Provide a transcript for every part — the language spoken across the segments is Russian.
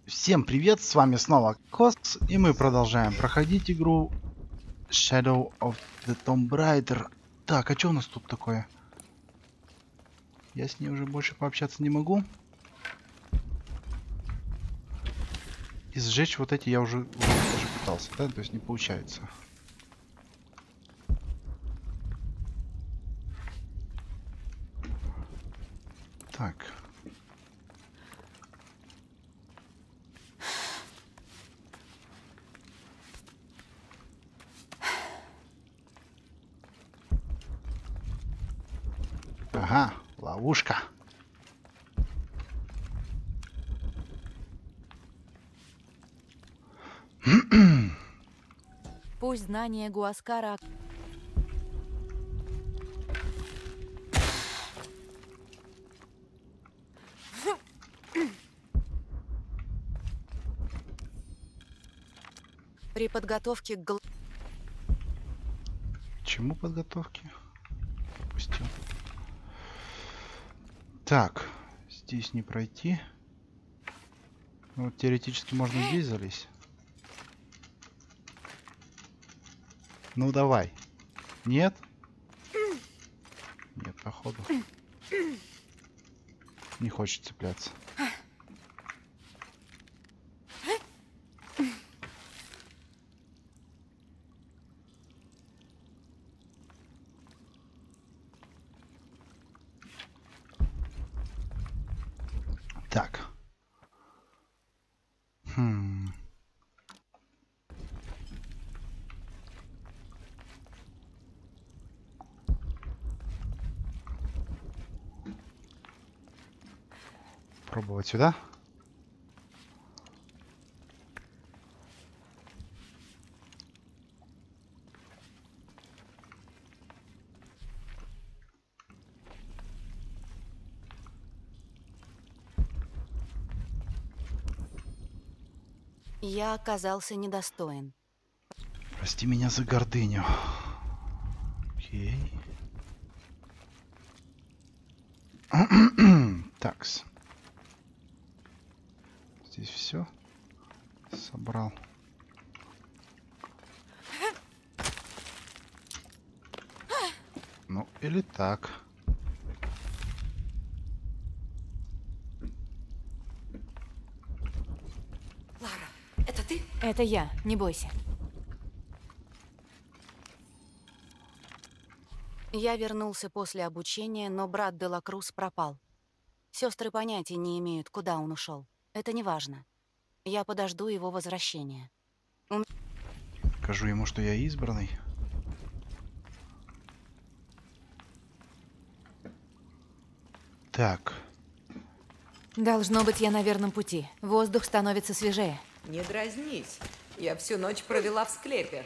Всем привет, с вами снова Кос, и мы продолжаем проходить игру Shadow of the Tomb Raider. Так, а что у нас тут такое? Я с ней уже больше пообщаться не могу. И сжечь вот эти я уже даже пытался, да? То есть не получается. Так. Ага, ловушка. Пусть знание Гуаскара... При подготовке к Чему подготовки? Допустим. Так, здесь не пройти. Ну, вот теоретически можно здесь залезть. Ну давай. Нет? Нет, походу. Не хочет цепляться. Так. Пробовать сюда. Я оказался недостоин. Прости меня за гордыню. Окей. Такс. Здесь все собрал. Ну, или так. Лара, это ты? Это я, не бойся. Я вернулся после обучения, но брат Делакрус пропал. Сестры понятия не имеют, куда он ушел. Это не важно. Я подожду его возвращения. Скажу ему, что я избранный. Так. Должно быть, я на верном пути. Воздух становится свежее. Не дразнись. Я всю ночь провела в склепе.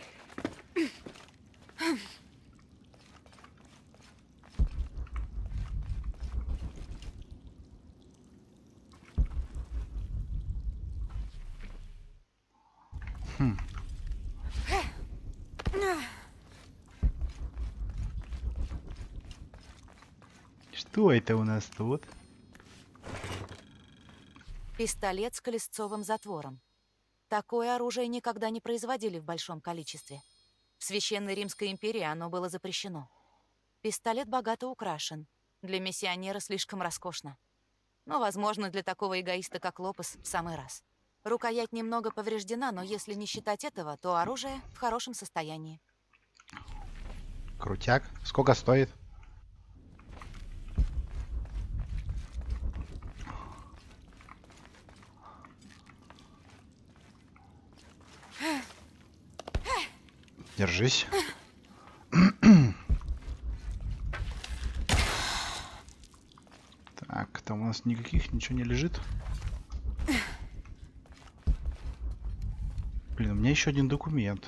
Что это у нас тут? Пистолет с колесцовым затвором. Такое оружие никогда не производили в большом количестве. В Священной Римской империи оно было запрещено. Пистолет богато украшен. Для миссионера слишком роскошно. Но, возможно, для такого эгоиста, как Лопес, в самый раз. Рукоять немного повреждена, но если не считать этого, то оружие в хорошем состоянии. Крутяк. Сколько стоит? Держись. Так, там у нас никаких ничего не лежит. Блин, у меня еще один документ.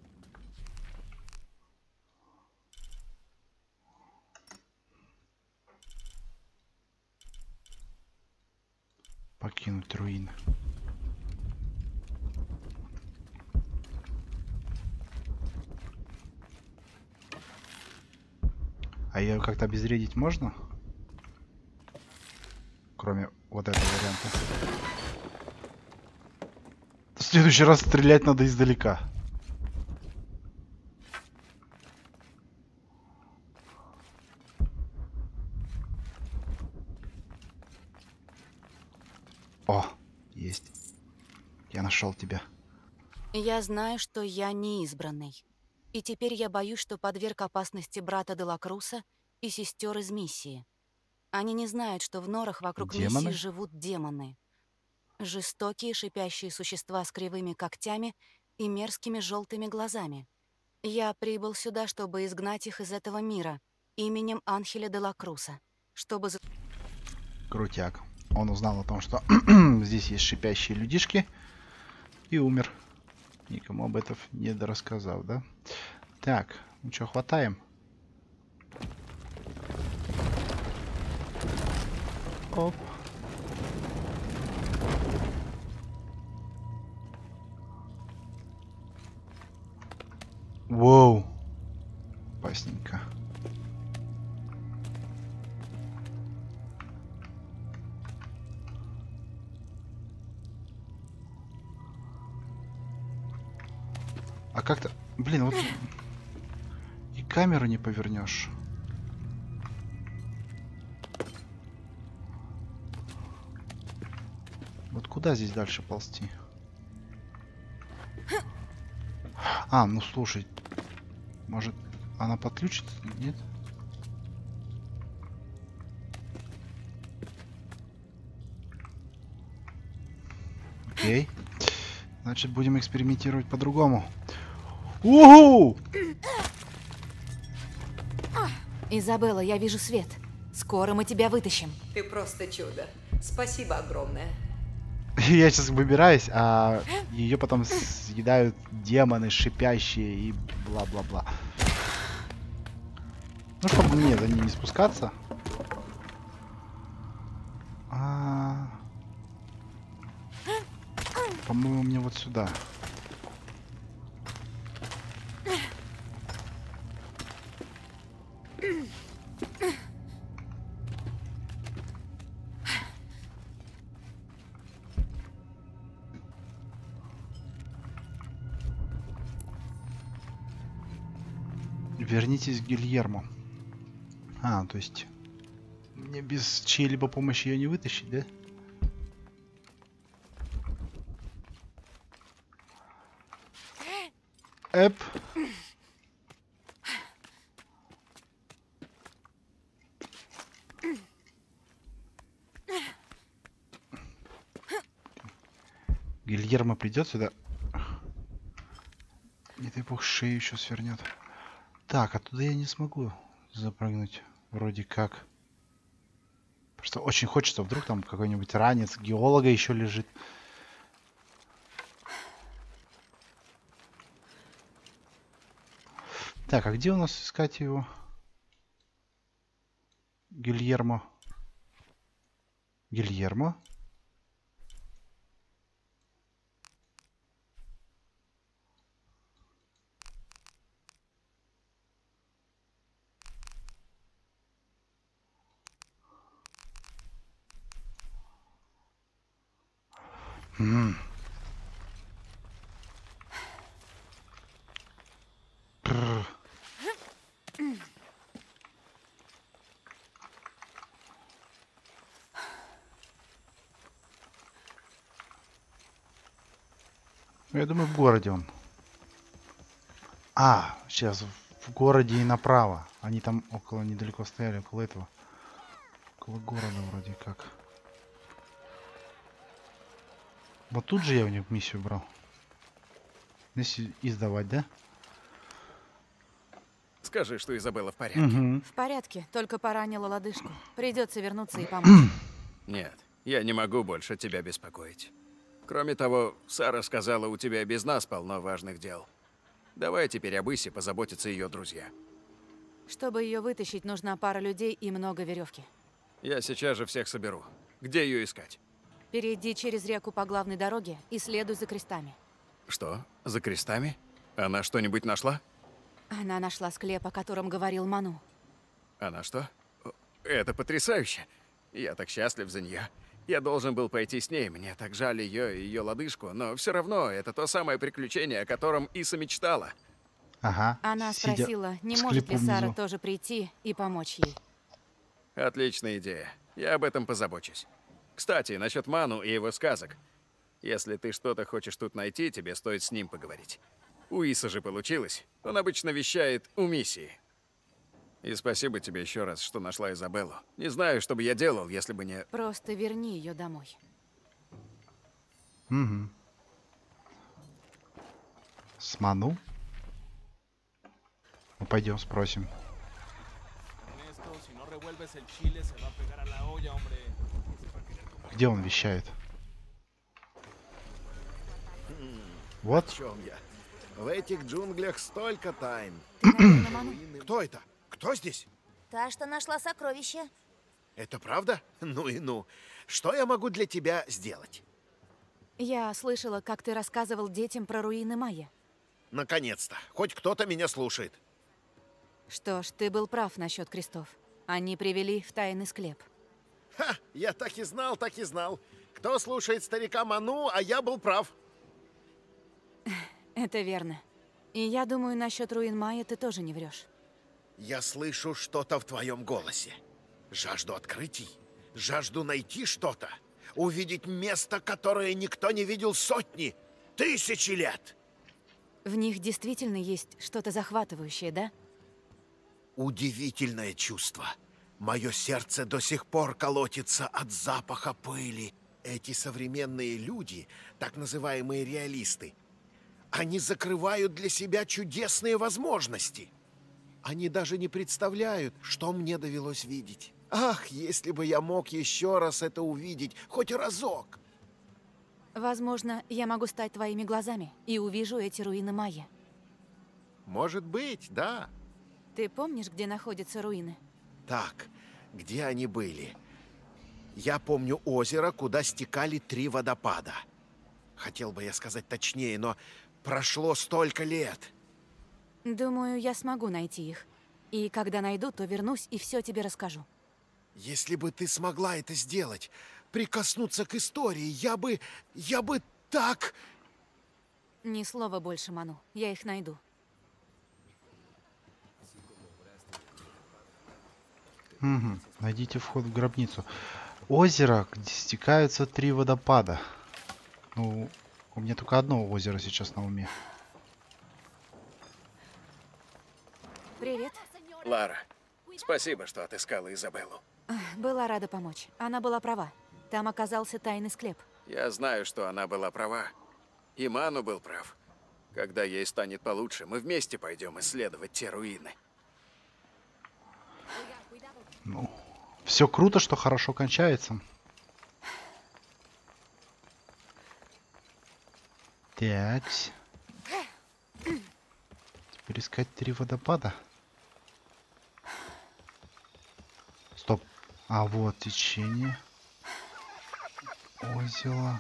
Покинуть руины. А ее как-то обезвредить можно? Кроме вот этого варианта. следующий раз стрелять надо издалека. О, есть. Я нашел тебя. Я знаю, что я не избранный. И теперь я боюсь, что подверг опасности брата Делакруса и сестер из миссии. Они не знают, что в норах вокруг Демоны? миссии живут демоны. Жестокие шипящие существа с кривыми когтями и мерзкими желтыми глазами. Я прибыл сюда, чтобы изгнать их из этого мира именем Анхеля Делакруса, чтобы... Крутяк. Он узнал о том, что здесь есть шипящие людишки, и умер. Никому об этом не дорассказав, да? Так, ну что, хватаем? Оп. Воу. Опасненько. А как-то... Блин, вот... И камеру не повернешь. Вот куда здесь дальше ползти? А, ну слушай. Может, она подключится? Нет? Окей. Значит, будем экспериментировать по-другому. Угу! Изабелла, я вижу свет. Скоро мы тебя вытащим. Ты просто чудо. Спасибо огромное. Я сейчас выбираюсь, а ее потом съедают демоны шипящие и бла-бла-бла. Ну, чтобы мне за ними не спускаться. По-моему, мне вот сюда. Вернитесь к Гильермо. А, то есть мне без чьей-либо помощи ее не вытащить, да? Эп. Гильермо придет сюда. Не дай бог, шею еще свернет. Так, оттуда я не смогу запрыгнуть. Вроде как. Просто очень хочется, вдруг там какой-нибудь ранец геолога еще лежит. Так, а где у нас искать его? Гильермо. Гильермо? Я думаю, в городе он. А, сейчас в городе и направо. Они там около, недалеко стояли, около этого. Около города вроде как. Вот тут же я у них миссию брал. Здесь издавать, да? Скажи, что Изабелла в порядке. Угу. В порядке, только поранила лодыжку. Придется вернуться и помочь. Нет, я не могу больше тебя беспокоить. Кроме того, Сара сказала, у тебя без нас полно важных дел. Давай теперь об Исе позаботятся ее друзья. Чтобы ее вытащить, нужна пара людей и много веревки. Я сейчас же всех соберу. Где ее искать? Перейди через реку по главной дороге и следуй за крестами. Что? За крестами? Она что-нибудь нашла? Она нашла склеп, о котором говорил Ману. Она что? Это потрясающе. Я так счастлив за нее. Я должен был пойти с ней, мне так жаль ее и ее лодыжку, но все равно это то самое приключение, о котором Иса мечтала. Ага. Она сидя спросила, не в может склепу ли Сара внизу. тоже прийти и помочь ей. Отличная идея. Я об этом позабочусь. Кстати, насчет Ману и его сказок. Если ты что-то хочешь тут найти, тебе стоит с ним поговорить. У Иса же получилось. Он обычно вещает у миссии. И спасибо тебе еще раз, что нашла Изабеллу. Не знаю, что бы я делал, если бы не... Просто верни ее домой. Угу. С Ману? Ну, пойдем спросим. Где он вещает? Вот. О чем я? В этих джунглях столько тайн. Ты, наверное, Ману? Кто это? Кто здесь? Та, что нашла сокровище. Это правда? Ну и ну. Что я могу для тебя сделать? Я слышала, как ты рассказывал детям про руины Майя. Наконец-то. Хоть кто-то меня слушает. Что ж, ты был прав насчет крестов. Они привели в тайный склеп. Ха! Я так и знал, так и знал. Кто слушает старика Ману, а я был прав. Это верно. И я думаю, насчет руин Майя ты тоже не врешь. Я слышу что-то в твоем голосе. Жажду открытий. Жажду найти что-то. Увидеть место, которое никто не видел сотни, тысячи лет. В них действительно есть что-то захватывающее, да? Удивительное чувство. Мое сердце до сих пор колотится от запаха пыли. Эти современные люди, так называемые реалисты, они закрывают для себя чудесные возможности. Они даже не представляют, что мне довелось видеть. Ах, если бы я мог еще раз это увидеть, хоть разок. Возможно, я могу стать твоими глазами и увижу эти руины Майя. Может быть, да. Ты помнишь, где находятся руины? Так, где они были? Я помню озеро, куда стекали 3 водопада. Хотел бы я сказать точнее, но прошло столько лет. Думаю, я смогу найти их. И когда найду, то вернусь и все тебе расскажу. Если бы ты смогла это сделать, прикоснуться к истории, я бы так... Ни слова больше, Ману. Я их найду. Угу. Найдите вход в гробницу. Озеро, где стекаются 3 водопада. Ну, у меня только одно озеро сейчас на уме. Привет. Лара, спасибо, что отыскала Изабеллу. Была рада помочь. Она была права. Там оказался тайный склеп. Я знаю, что она была права. И Ману был прав. Когда ей станет получше, мы вместе пойдем исследовать те руины. Ну, все круто, что хорошо кончается. Так. Теперь искать 3 водопада. Стоп. А вот течение. Озеро.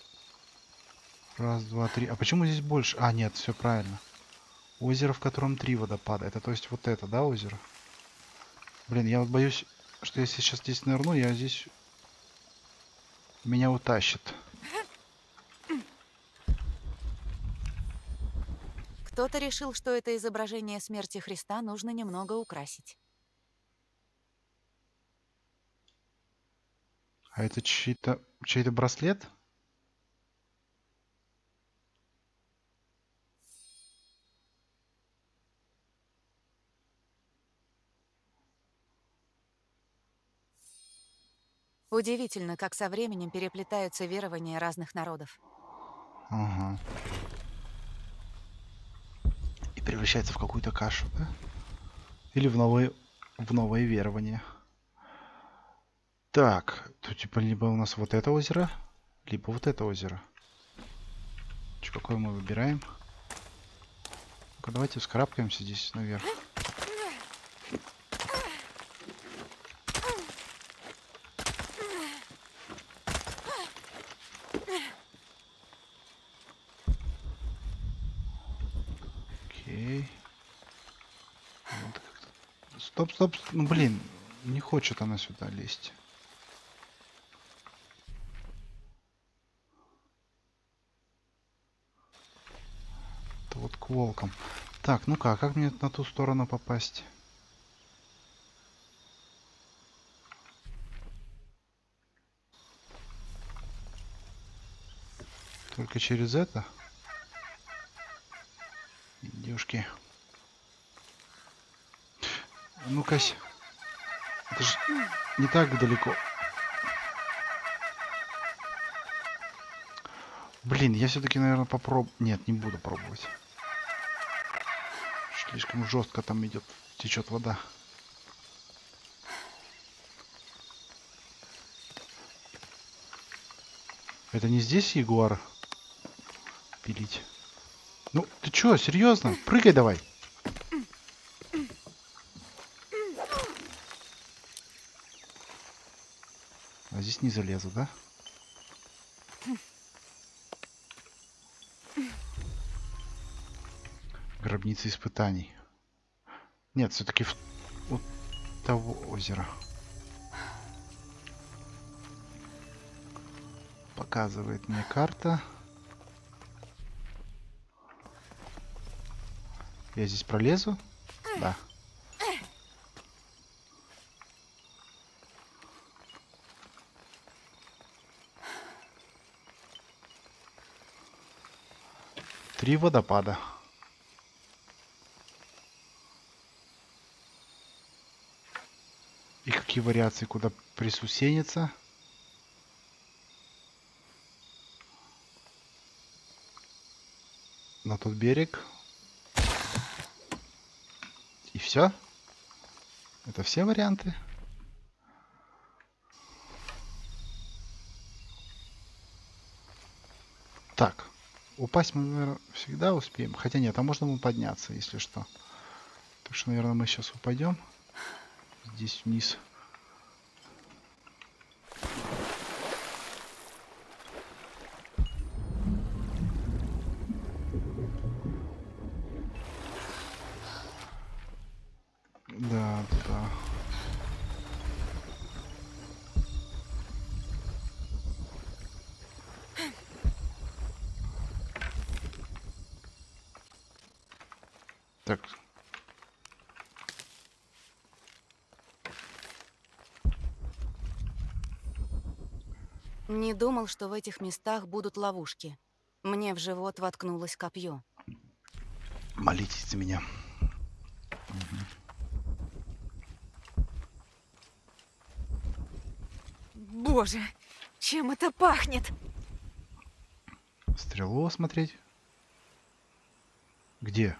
Раз, два, три. А почему здесь больше? А, нет, все правильно. Озеро, в котором 3 водопада. Это то есть вот это, да, озеро? Блин, я вот боюсь, что если сейчас здесь нырну, я здесь... Меня утащит. Кто-то решил, что это изображение смерти Христа нужно немного украсить. А это чей-то браслет? Удивительно, как со временем переплетаются верования разных народов. Ага. И превращается в какую-то кашу, да? Или в новое верование. Так, тут типа либо у нас вот это озеро, либо вот это озеро. Какое мы выбираем? Ну-ка, давайте вскарабкаемся здесь наверх. Окей. Вот как-то. Стоп. Ну блин, не хочет она сюда лезть. Это вот к волкам. Так, ну как мне на ту сторону попасть? Только через это? Девушки. Ну-ка. Это же не так далеко. Блин, я все-таки, наверное, попробую. Нет, не буду пробовать. Слишком жестко там идет, течет вода. Это не здесь ягуар пилить? Ну, ты чё, серьезно? Прыгай давай. А здесь не залезу, да? Гробница испытаний. Нет, все-таки у того озера. Показывает мне карта. Я здесь пролезу? Да. Три водопада. И какие вариации, куда присусениться? На тот берег. И все? Это все варианты? Так. Упасть мы, наверное, всегда успеем. Хотя нет, а можно мы подняться, если что. Так что, наверное, мы сейчас упадем. Здесь вниз. Да, да. Так. Не думал, что в этих местах будут ловушки. Мне в живот воткнулось копье. Молитесь за меня. Боже, чем это пахнет? Стрелу осмотреть. Где?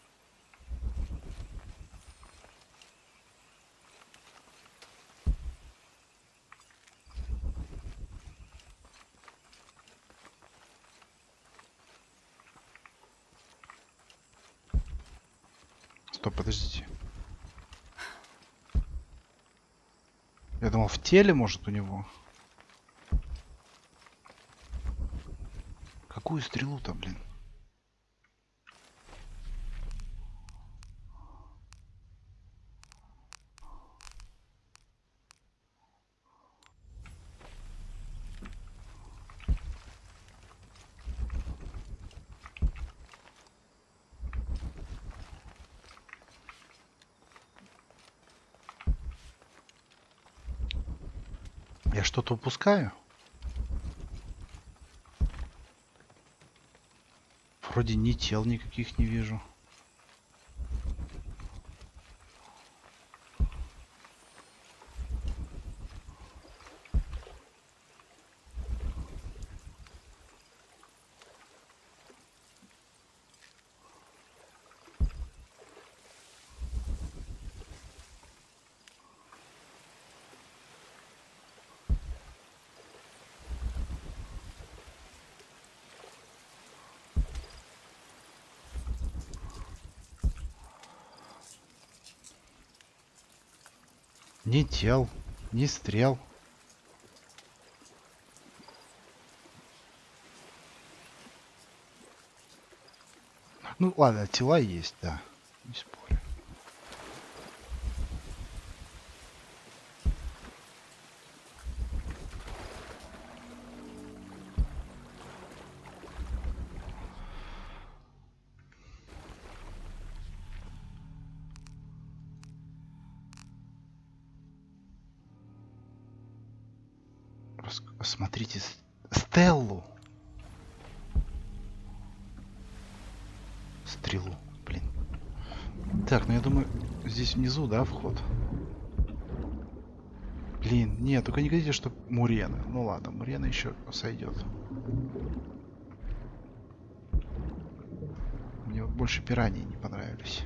Стоп, подождите. Я думал, в теле, может, у него. Какую стрелу-то, блин? Я что-то упускаю? Вроде ни тел никаких не вижу. Ни тел, ни стрел. Ну ладно, тела есть, да. Не спорю. Смотрите, Стеллу. Стрелу, блин. Так, ну я думаю, здесь внизу, да, вход? Блин, нет, только не говорите, что Мурена. Ну ладно, Мурена еще сойдет. Мне вот больше пираньи не понравились.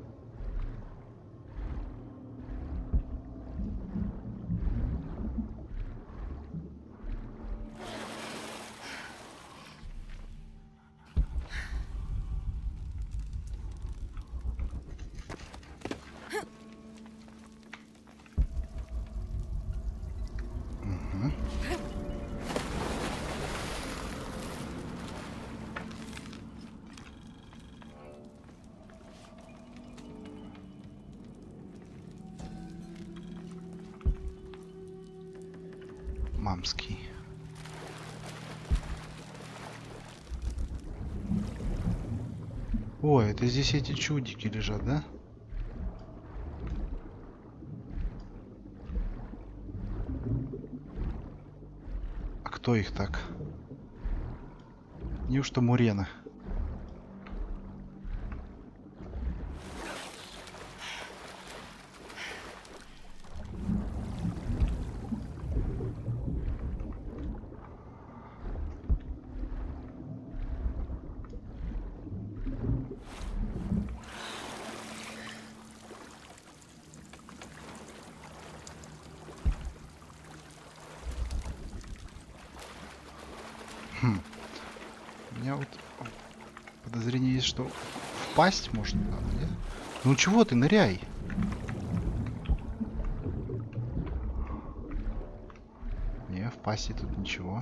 Мамский. Ой, это здесь эти чудики лежат, да? А кто их так? Неужто Мурена? У меня вот подозрение есть, что впасть можно надо, нет? Ну чего ты, ныряй? Не, впасть и тут ничего.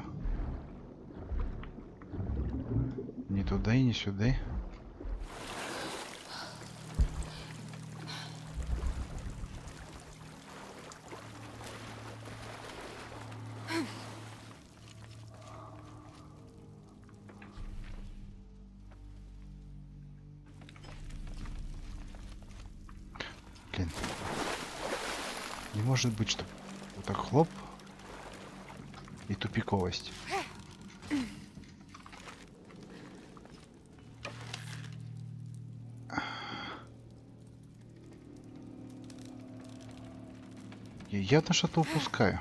Ни туда и ни сюда. Блин. Не может быть, что вот так хлоп и тупиковость. Я явно что-то упускаю.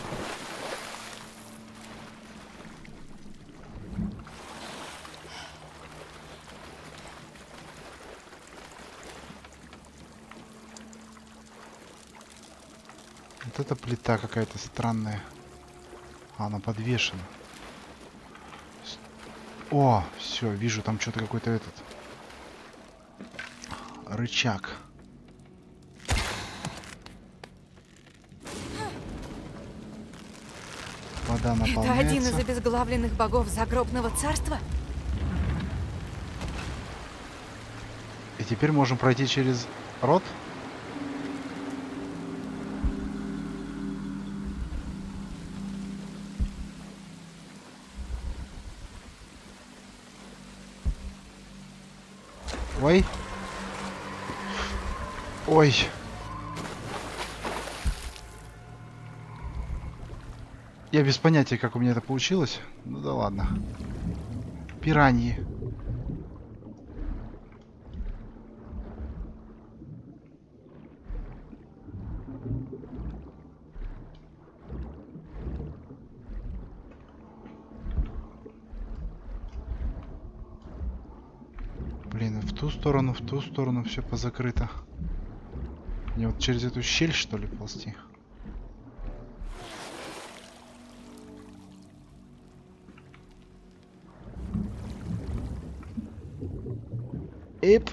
Вот эта плита какая-то странная. Она подвешена. О, все, вижу, там что-то какой-то этот рычаг. Вода Это наполняется. один из обезглавленных богов загробного царства? И теперь можем пройти через рот. Ой. Ой. Я без понятия, как у меня это получилось. Ну да ладно. Пираньи. Блин, в ту сторону все позакрыто. Мне вот через эту щель, что ли, ползти? Эп.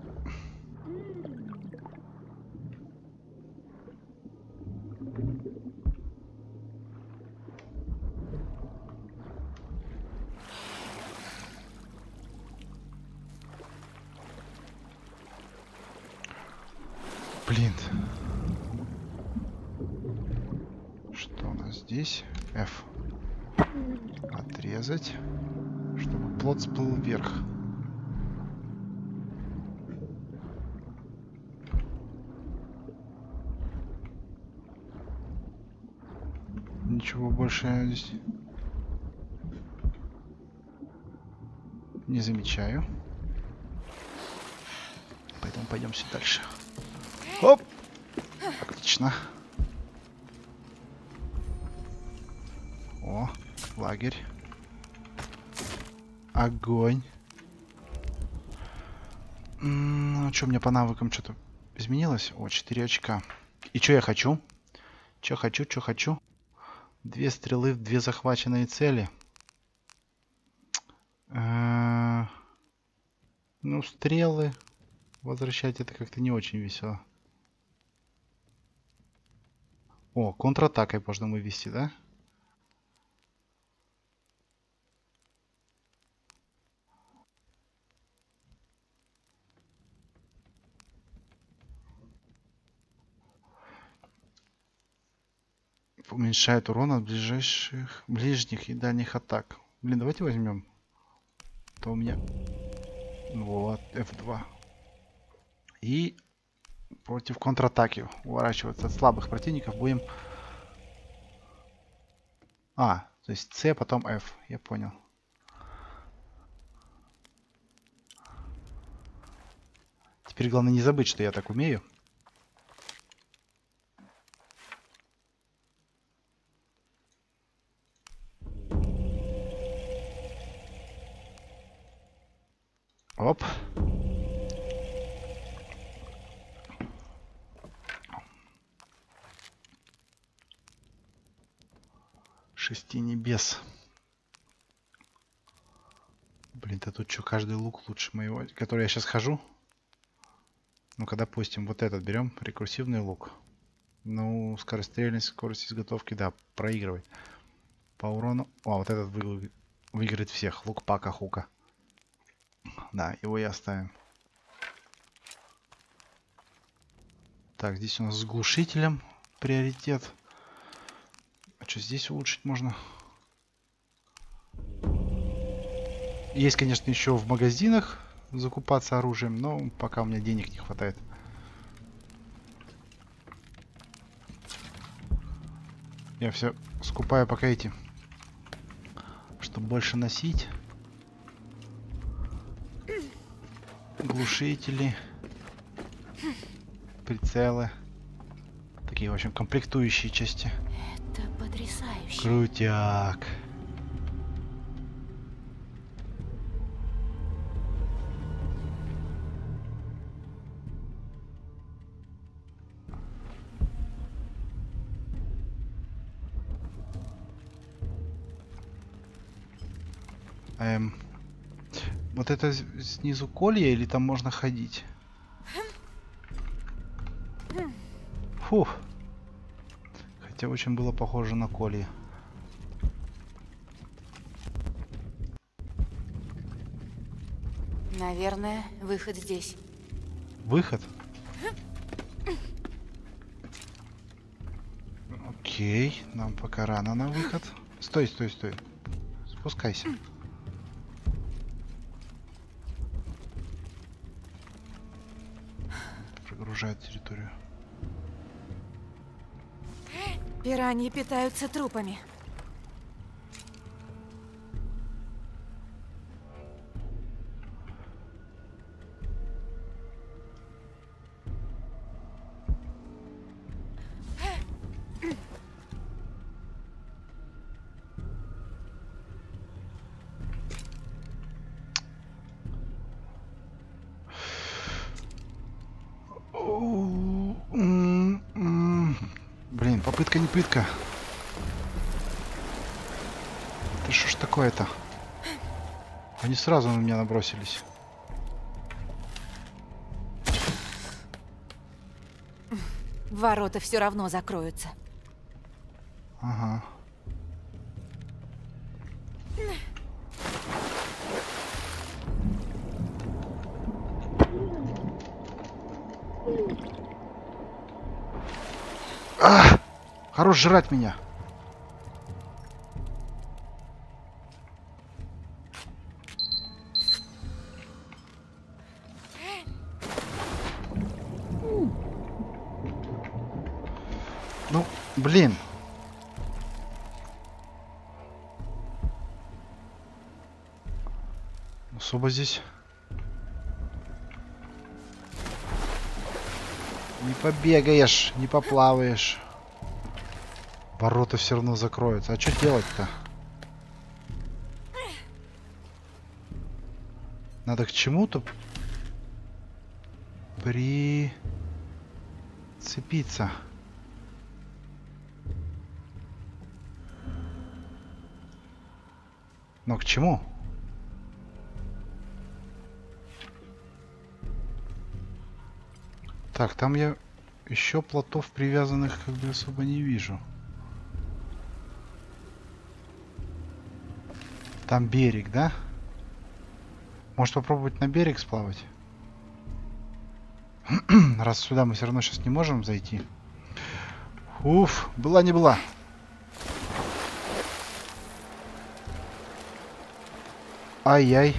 Блин. Что у нас здесь? F. Отрезать, чтобы плод всплыл вверх. ничего больше я здесь не замечаю. Поэтому пойдемте дальше. Оп! Отлично. О, лагерь. Огонь. Ну, что, мне по навыкам что-то изменилось? О, 4 очка. И что я хочу? Что хочу? 2 стрелы в 2 захваченные цели. Ну, стрелы возвращать это как-то не очень весело. О, контратакой можно вывести, да? Уменьшает урон от ближних и дальних атак. Блин, давайте возьмем. То у меня... Вот, F2. И против контратаки уворачиваться от слабых противников будем... А, то есть C, потом F. Я понял. Теперь главное не забыть, что я так умею. Оп. Шести небес. Блин, да тут что, каждый лук лучше моего, который я сейчас хожу. Ну-ка, допустим, вот этот берем, рекурсивный лук. Ну, скорострельность, скорость изготовки, да, проигрывает. По урону... О, вот этот выиграет всех. Лук Пака Хука. Да, его и оставим. Так, здесь у нас с глушителем приоритет. А что здесь улучшить можно? Есть, конечно, еще в магазинах закупаться оружием, но пока у меня денег не хватает. Я все скупаю пока эти, чтобы больше носить. Глушители, прицелы, такие, в общем, комплектующие части. Это потрясающе. Крутяк. Вот это снизу колья или там можно ходить? Фух. Хотя очень было похоже на колья. Наверное, выход здесь. Выход? Окей, нам пока рано на выход. Стой, стой, стой. Спускайся. Прогружает территорию. Пираньи питаются трупами. Блин, попытка не пытка. Это что ж такое-то? Они сразу на меня набросились. Ворота все равно закроются. Ага. А! Хорош жрать меня. Ну, блин. особо здесь не побегаешь, не поплаваешь. Ворота все равно закроются. А что делать-то? Надо к чему-то прицепиться. Но к чему? Так, там я еще плотов привязанных как бы особо не вижу. Там берег, да? Может попробовать на берег сплавать? Раз сюда мы все равно сейчас не можем зайти. Уф, была не была. Ай-яй.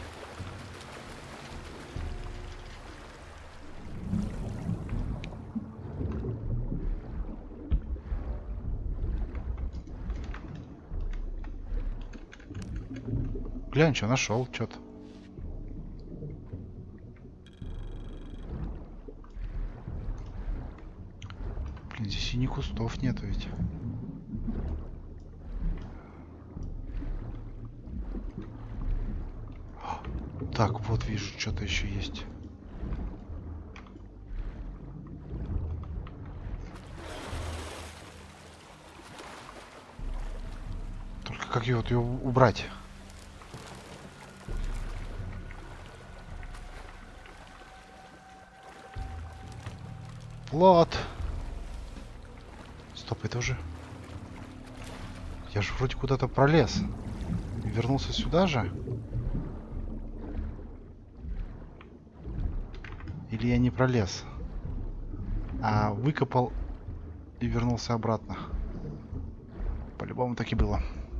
Глянь, что нашел, что-то. Блин, здесь и ни кустов нету ведь. Так, вот вижу, что-то еще есть. Только как его убрать? Плот. Стоп, это уже... Я же вроде куда-то пролез. И вернулся сюда же? Или я не пролез? А выкопал и вернулся обратно. По-любому так и было.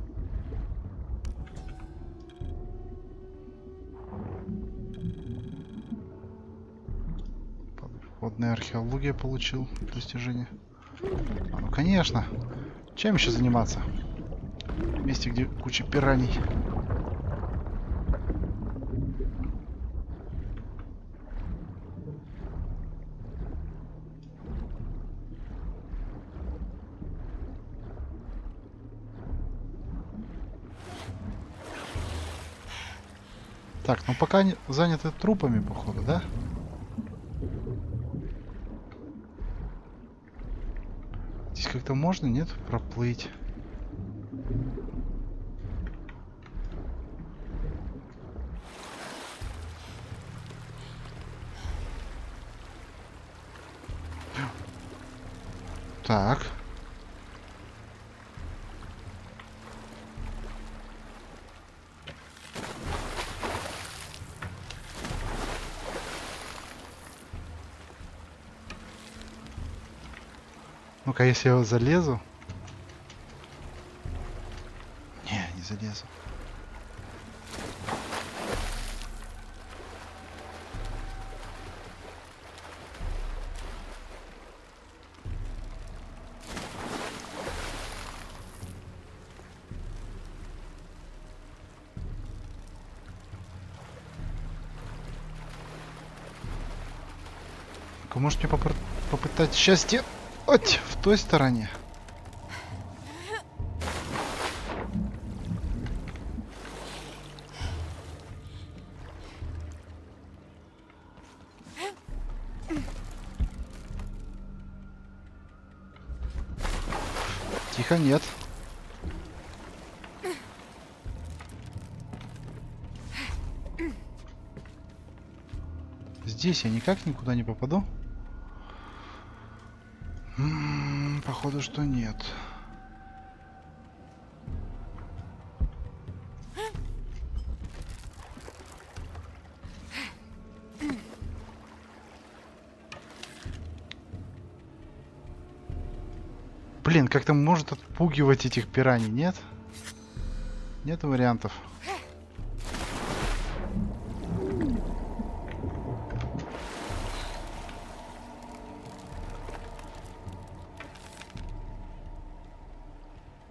Водная археология получил достижение. А, ну конечно. Чем еще заниматься? В месте, где куча пираний. Так, ну пока заняты трупами, походу, да? Здесь как-то можно, нет, проплыть? Так. Ну-ка, если я залезу. Не залезу. Ну-ка, может мне попытать счастье? Ать, в той стороне. Тихо, нет. Здесь я никак никуда не попаду. Походу, что нет. Блин, как-то может отпугивать этих пираний, нет? Нет вариантов.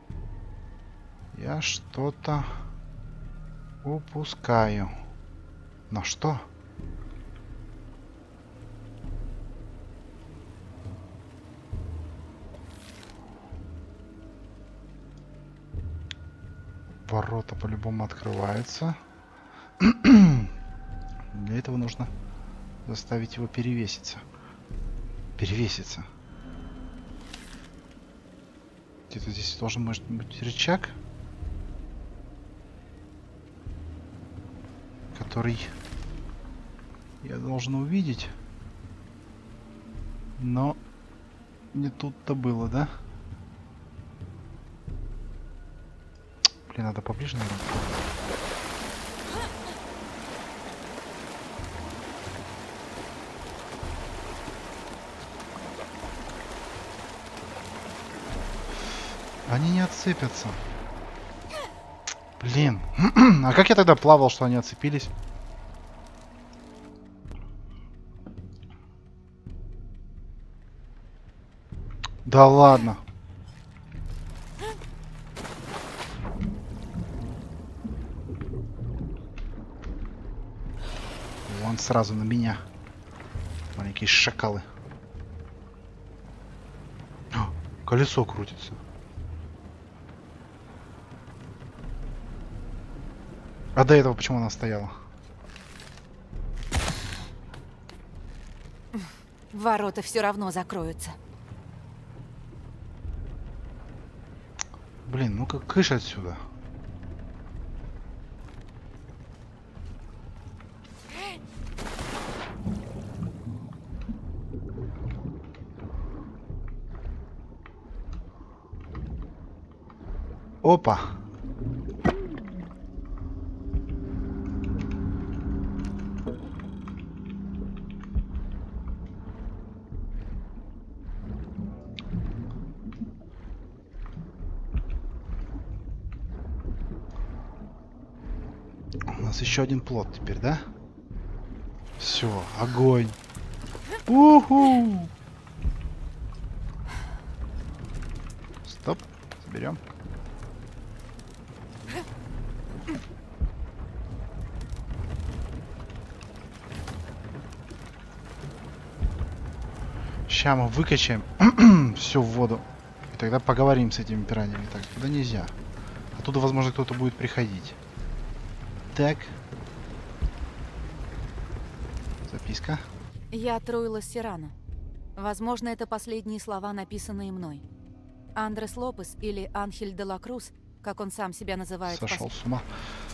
Я что-то упускаю. Но что? Ворота по-любому открываются. Для этого нужно заставить его перевеситься. Перевеситься. Где-то здесь должен, может быть, рычаг, который я должен увидеть. Но не тут-то было, да? Блин, надо поближе, наверное. Они не отцепятся. Блин. А как я тогда плавал, что они отцепились? Да ладно. Вон сразу на меня. Маленькие шакалы. О, колесо крутится. А до этого почему она стояла? Ворота все равно закроются. Блин, ну-ка кыш отсюда. Опа. У нас еще один плот теперь, да? Все, огонь. Уху! Стоп, заберем. Сейчас мы выкачаем все в воду. И тогда поговорим с этими пираньями. Так, туда нельзя. Оттуда, возможно, кто-то будет приходить. Так. Записка. Я Труилас Сирану. Возможно, это последние слова, написанные мной. Андрес Лопес или Анхель де ла Круз, как он сам себя называет. Сошел с ума.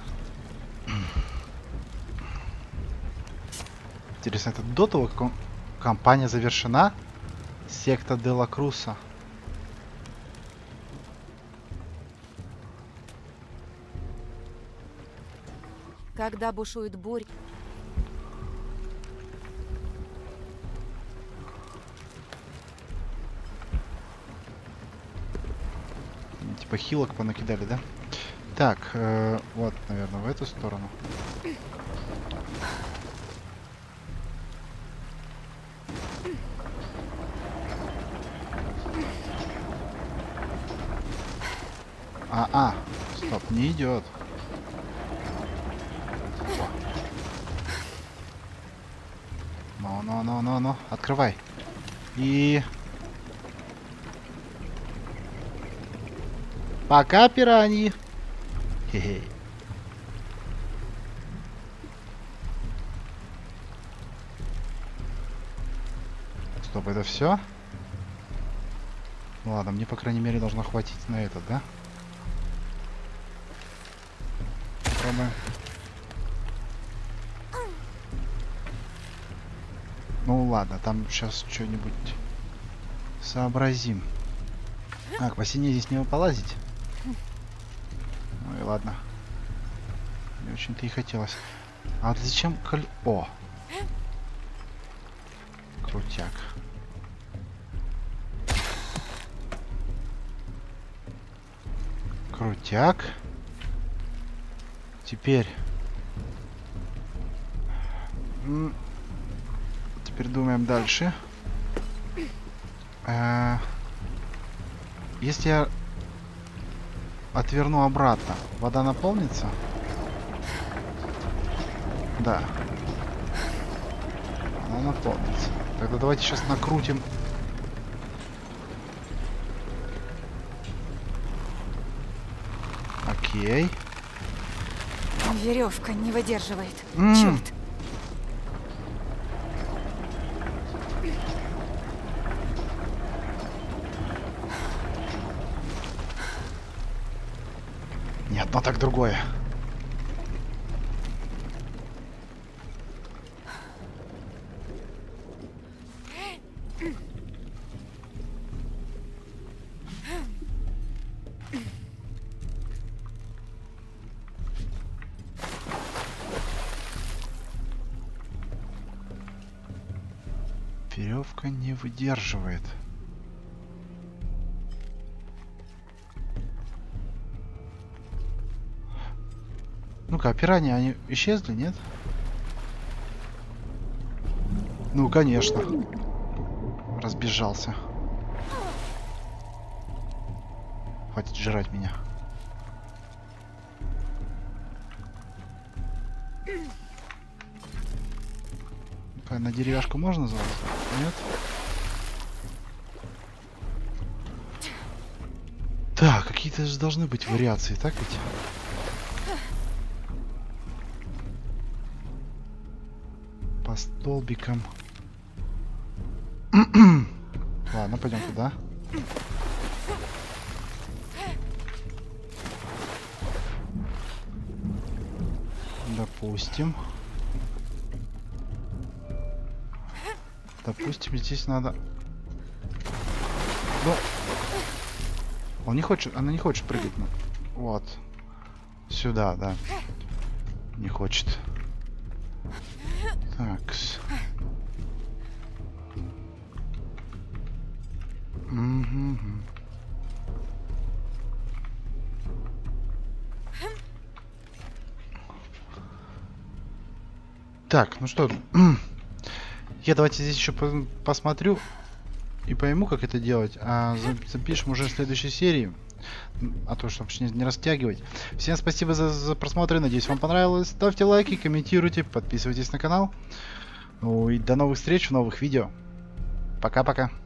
Интересно, это до того, как кампания завершена? Секта де ла Круса. Когда бушует бурь, Типа хилок понакидали, да? Так, вот, наверное, в эту сторону. Стоп, не идет. Ну, открывай. И... Пока, пираньи. Хе-хе. Стоп, это все? Ладно, мне, по крайней мере, должно хватить на этот, да? Попробуем. Ну ладно, там сейчас что-нибудь сообразим. А, к посине здесь не полазить. Ну и ладно. Не очень-то и хотелось. А зачем О! Крутяк. Крутяк. Теперь... Теперь думаем дальше. Если я отверну обратно, вода наполнится? Да. Она наполнится. Тогда давайте сейчас накрутим. Окей. Веревка не выдерживает. М. Черт. Не одно, так другое. Веревка не выдерживает. Ну-ка, пираньи, они исчезли, нет? Ну, конечно. Разбежался. Хватит жрать меня. Ну-ка, на деревяшку можно залазить? Нет? Так, какие-то же должны быть вариации, так ведь? По столбикам. Ладно, пойдем туда. Допустим. Допустим, здесь надо... Ну... Он не хочет... Она не хочет прыгать. Ну, вот. Сюда, да. Не хочет. Такс. Угу. Так, ну что, я давайте здесь еще посмотрю и пойму, как это делать, а запишем уже в следующей серии, а то, чтобы не растягивать. Всем спасибо за просмотр, надеюсь, вам понравилось. Ставьте лайки, комментируйте, подписывайтесь на канал. Ну и до новых встреч в новых видео. Пока-пока.